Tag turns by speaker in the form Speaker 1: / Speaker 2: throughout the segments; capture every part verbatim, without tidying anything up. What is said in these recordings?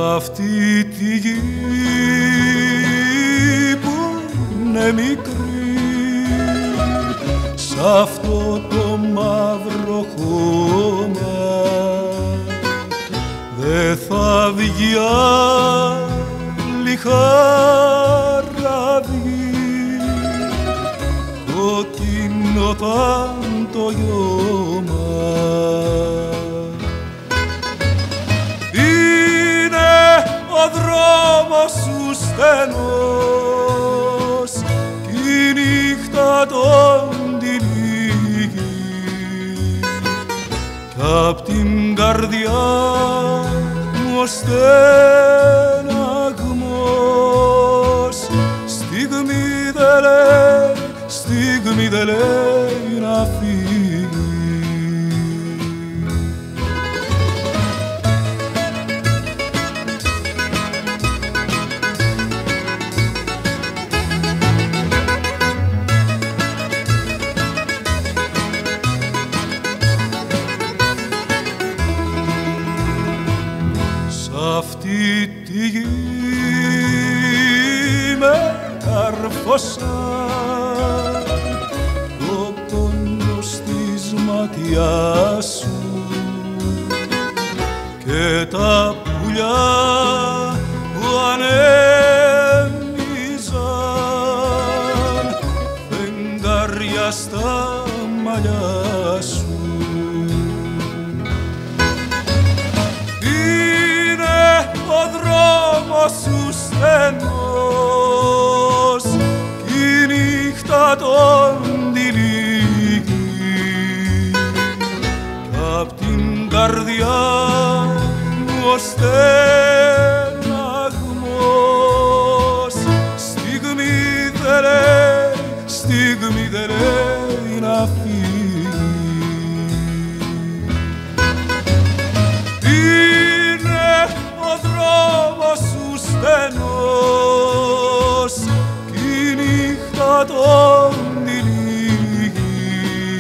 Speaker 1: αυτή τη γη που είναι μικρή, σ' αυτό το μαύρο χώμα δε θα βγει άλλη χαράδι, κοκκινόταν το λιώμα. Ο δρόμος σου στενός κι η νύχτα τον τυλίγει κι απ' την καρδιά μου ο στεναγμός στιγμή δε λέει, στιγμή δε λέει να φύγει. Αυτή τη γη με καρφώσαν το πόνος της ματιάς σου και τα πουλιά που ανέμιζαν φεγγάρια στα μαλλιά σου. Ο δρόμος σου στενός κι η νύχτα τον τυλίγει κι απ' την καρδιά μου ο στεναγμός στιγμή δε λέει, στιγμή δε λέει να φύγει. Στενός κι η νύχτα τον τυλίγει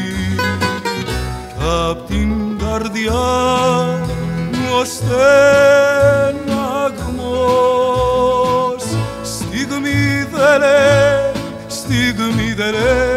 Speaker 1: κι απ' την καρδιά μου ο στεναγμός στιγμή δε λέει, στιγμή δε λέει